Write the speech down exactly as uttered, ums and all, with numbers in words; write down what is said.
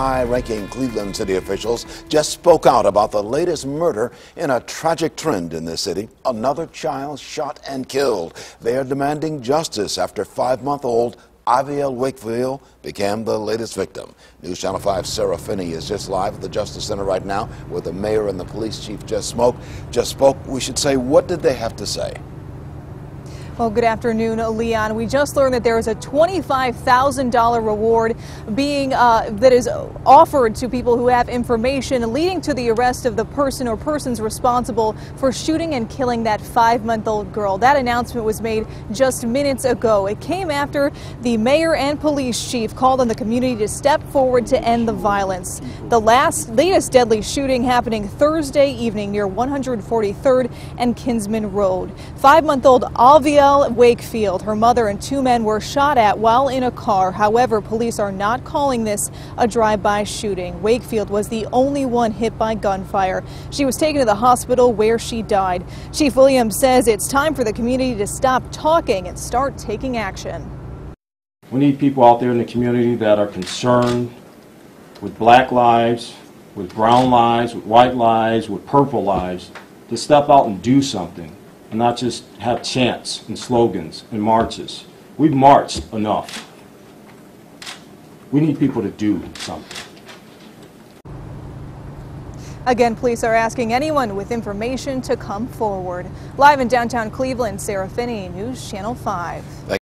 High-ranking Cleveland city officials just spoke out about the latest murder in a tragic trend in the city. Another child shot and killed. They are demanding justice after five-month-old Aviel Wakefield became the latest victim. News Channel five's Sarah Finney is just live at the Justice Center right now, where the mayor and the police chief just spoke. Just spoke, we should say. What did they have to say? Well, good afternoon, Leon. We just learned that there is a twenty-five thousand dollar reward being uh, that is offered to people who have information leading to the arrest of the person or persons responsible for shooting and killing that five-month-old girl. That announcement was made just minutes ago. It came after the mayor and police chief called on the community to step forward to end the violence. The last latest deadly shooting happening Thursday evening near one hundred forty-third and Kinsman Road. Five-month-old Aviel Wakefield, her mother and two men were shot at while in a car. However, police are not calling this a drive-by shooting. Wakefield was the only one hit by gunfire. She was taken to the hospital where she died. Chief Williams says it's time for the community to stop talking and start taking action. We need people out there in the community that are concerned with black lives, with brown lives, with white lives, with purple lives, to step out and do something, and not just have chants and slogans and marches. We've marched enough. We need people to do something. Again, police are asking anyone with information to come forward. Live in downtown Cleveland, Sarah Finney, News Channel five.